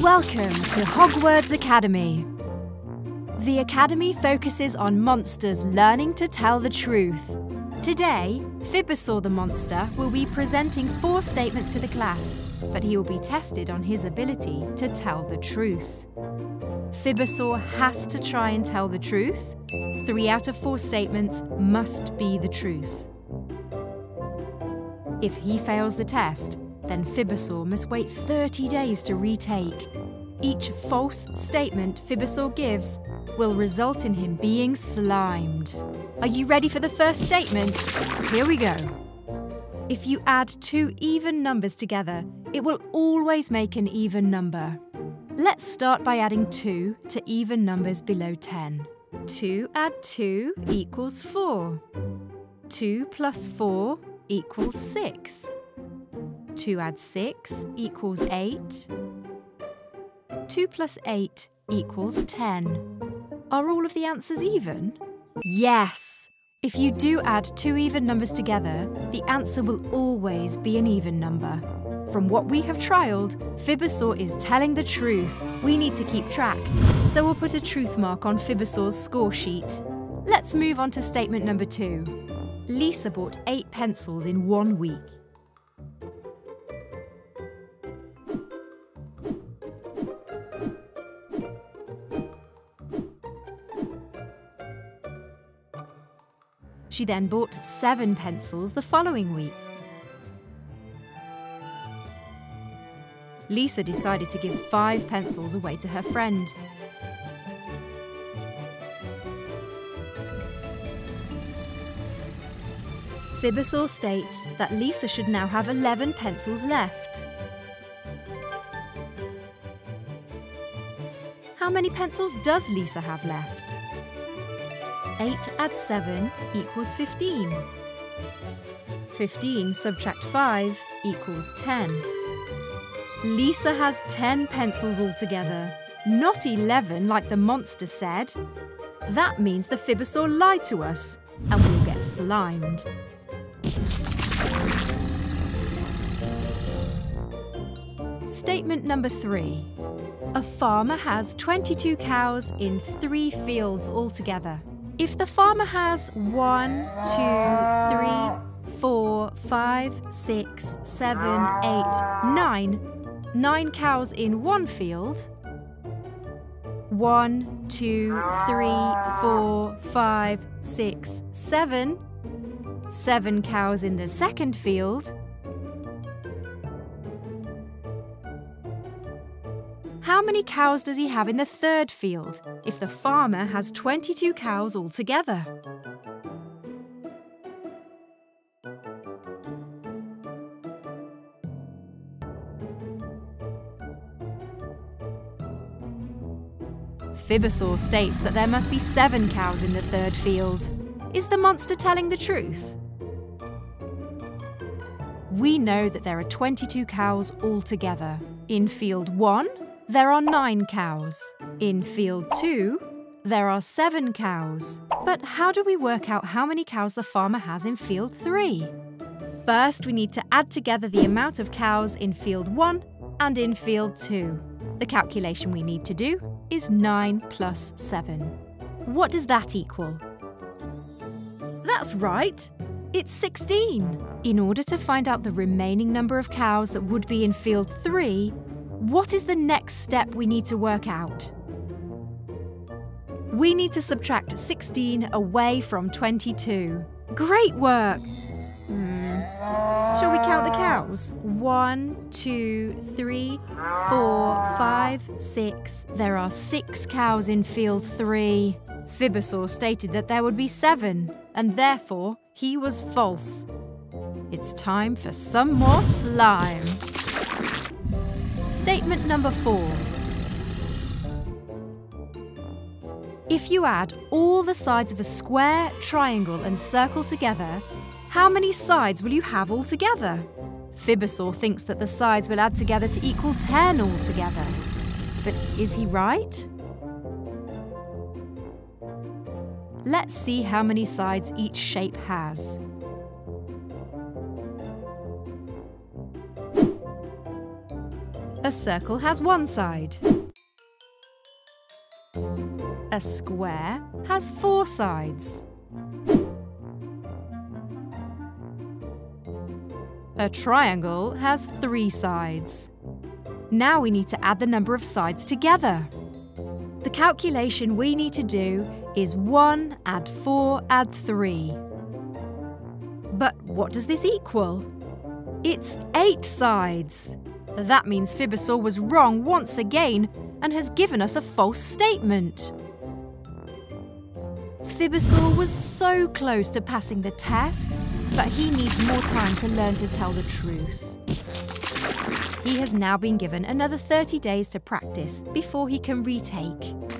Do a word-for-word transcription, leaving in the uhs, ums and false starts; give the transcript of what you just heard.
Welcome to Hogwarts Academy. The Academy focuses on monsters learning to tell the truth. Today, Fibusaur the monster will be presenting four statements to the class, but he will be tested on his ability to tell the truth. Fibusaur has to try and tell the truth. Three out of four statements must be the truth. If he fails the test, then Fibusaur must wait thirty days to retake. Each false statement Fibusaur gives will result in him being slimed. Are you ready for the first statement? Here we go. If you add two even numbers together, it will always make an even number. Let's start by adding two to even numbers below ten. two add two equals four. two plus four equals six. two add six equals eight. two plus eight equals ten. Are all of the answers even? Yes! If you do add two even numbers together, the answer will always be an even number. From what we have trialled, Fibusaur is telling the truth. We need to keep track, so we'll put a truth mark on Fibusaur's score sheet. Let's move on to statement number two. Lisa bought eight pencils in one week. She then bought seven pencils the following week. Lisa decided to give five pencils away to her friend. Fibusaur states that Lisa should now have eleven pencils left. How many pencils does Lisa have left? eight add seven equals fifteen. fifteen subtract five equals ten. Lisa has ten pencils altogether, not eleven like the monster said. That means the Fibusaur lied to us and we'll get slimed. Statement number three. A farmer has twenty-two cows in three fields altogether. If the farmer has one, two, three, four, five, six, seven, eight, nine, nine cows in one field, one, two, three, four, five, six, seven, seven cows in the second field, how many cows does he have in the third field if the farmer has twenty-two cows altogether? Fibusaur states that there must be seven cows in the third field. Is the monster telling the truth? We know that there are twenty-two cows altogether. In field one, there are nine cows. In field two, there are seven cows. But how do we work out how many cows the farmer has in field three? First, we need to add together the amount of cows in field one and in field two. The calculation we need to do is nine plus seven. What does that equal? That's right, it's sixteen. In order to find out the remaining number of cows that would be in field three, what is the next step we need to work out? We need to subtract sixteen away from twenty-two. Great work! Hmm. Shall we count the cows? One, two, three, four, five, six. There are six cows in field three. Fibusaur stated that there would be seven, and therefore he was false. It's time for some more slime. Statement number four. If you add all the sides of a square, triangle and circle together, how many sides will you have altogether? Fibusaur thinks that the sides will add together to equal ten altogether. But is he right? Let's see how many sides each shape has. A circle has one side. A square has four sides. A triangle has three sides. Now we need to add the number of sides together. The calculation we need to do is one add four add three. But what does this equal? It's eight sides. That means Fibersor was wrong once again and has given us a false statement. Fibersor was so close to passing the test, but he needs more time to learn to tell the truth. He has now been given another thirty days to practice before he can retake.